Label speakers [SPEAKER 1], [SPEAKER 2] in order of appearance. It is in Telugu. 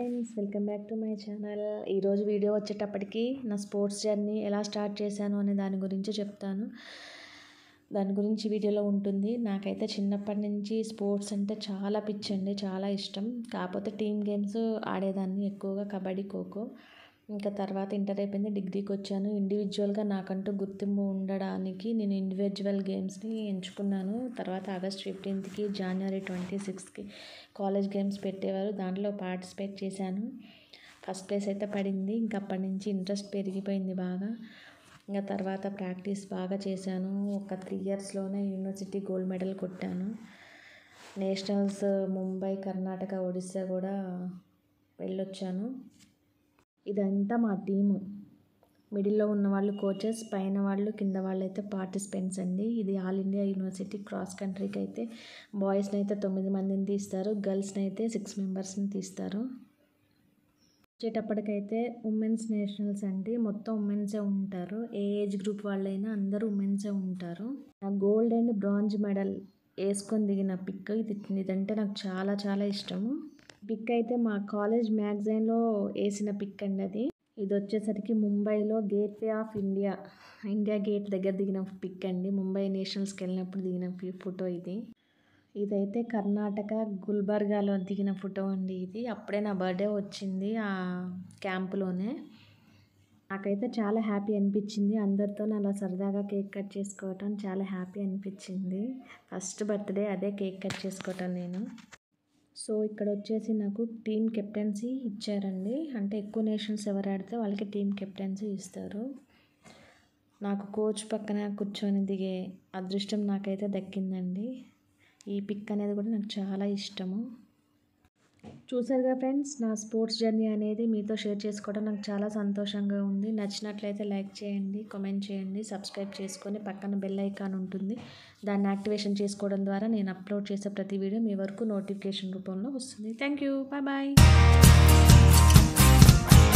[SPEAKER 1] Friends, welcome back to my channel. ఈరోజు వీడియో వచ్చేటప్పటికి నా స్పోర్ట్స్ జర్నీ ఎలా స్టార్ట్ చేశాను అనే దాని గురించి చెప్తాను. దాని గురించి వీడియోలో ఉంటుంది. నాకైతే చిన్నప్పటి నుంచి స్పోర్ట్స్ అంటే చాలా పిచ్చండి, చాలా ఇష్టం. కాకపోతే టీమ్ గేమ్స్ ఆడేదాన్ని ఎక్కువగా, కబడ్డీ, ఖోఖో. ఇంకా తర్వాత ఇంటర్ అయిపోయింది, డిగ్రీకి వచ్చాను. ఇండివిజువల్గా నాకంటూ గుర్తింపు ఉండడానికి నేను ఇండివిజువల్ గేమ్స్ని ఎంచుకున్నాను. తర్వాత ఆగస్ట్ 15కి, జనవరి 26కి కాలేజ్ గేమ్స్ పెట్టేవారు. దాంట్లో పార్టిసిపేట్ చేశాను. ఫస్ట్ ప్లేస్ అయితే పడింది. ఇంకా అప్పటి నుంచి ఇంట్రెస్ట్ పెరిగిపోయింది బాగా. ఇంకా తర్వాత ప్రాక్టీస్ బాగా చేశాను. ఒక 3 ఇయర్స్లోనే యూనివర్సిటీ గోల్డ్ మెడల్ కొట్టాను. నేషనల్స్ ముంబై, కర్ణాటక, ఒడిస్సా కూడా వెళ్ళొచ్చాను. ఇదంతా మా టీము. మిడిల్లో ఉన్న వాళ్ళు కోచెస్, పైన వాళ్ళు, కింద వాళ్ళు అయితే పార్టిసిపెంట్స్ అండి. ఇది ఆల్ ఇండియా యూనివర్సిటీ క్రాస్ కంట్రీకి అయితే బాయ్స్ని అయితే 9 మందిని తీస్తారు, గర్ల్స్ని అయితే 6 మెంబర్స్ని తీస్తారు. వచ్చేటప్పటికైతే ఉమెన్స్ నేషనల్స్ అండి. మొత్తం ఉమెన్సే ఉంటారు. ఏ ఏజ్ గ్రూప్ వాళ్ళైనా అందరూ ఉమెన్సే ఉంటారు. నా గోల్డ్ అండ్ బ్రాంజ్ మెడల్ వేసుకొని దిగిన పిక్ ఇదంటే నాకు చాలా చాలా ఇష్టము. పిక్ అయితే మా కాలేజ్ మ్యాగజైన్లో వేసిన పిక్ అండి అది. ఇది వచ్చేసరికి ముంబైలో గేట్వే ఆఫ్ ఇండియా గేట్ దగ్గర దిగిన పిక్ అండి. ముంబై నేషనల్స్కి వెళ్ళినప్పుడు దిగిన ఫోటో ఇది. ఇదైతే కర్ణాటక గుల్బర్గాలో దిగిన ఫోటో అండి. ఇది అప్పుడే నా బర్త్డే వచ్చింది ఆ క్యాంపులోనే. నాకైతే చాలా హ్యాపీ అనిపించింది. అందరితో అలా సరదాగా కేక్ కట్ చేసుకోవటం చాలా హ్యాపీ అనిపించింది. ఫస్ట్ బర్త్డే అదే కేక్ కట్ చేసుకోవటం నేను. సో ఇక్కడ వచ్చేసి నాకు టీమ్ కెప్టెన్సీ ఇచ్చారండి. అంటే ఎక్కువ నేషనల్స్ ఎవరు ఆడితే వాళ్ళకి టీమ్ కెప్టెన్సీ ఇస్తారు. నాకు కోచ్ పక్కన కూర్చొని దిగే అదృష్టం నాకైతే దక్కిందండి. ఈ పిక్ అనేది కూడా నాకు చాలా ఇష్టము. చూసారుగా ఫ్రెండ్స్, నా స్పోర్ట్స్ జర్నీ అనేది మీతో షేర్ చేసుకోవడం నాకు చాలా సంతోషంగా ఉంది. నచ్చినట్లయితే లైక్ చేయండి, కామెంట్ చేయండి, సబ్స్క్రైబ్ చేసుకొని పక్కన బెల్ ఐకాన్ ఉంటుంది. దాన్ని యాక్టివేషన్ చేసుకోవడం ద్వారా నేను అప్లోడ్ చేసే ప్రతి వీడియో మీ వరకు నోటిఫికేషన్ రూపంలో వస్తుంది. Thank you, bye bye.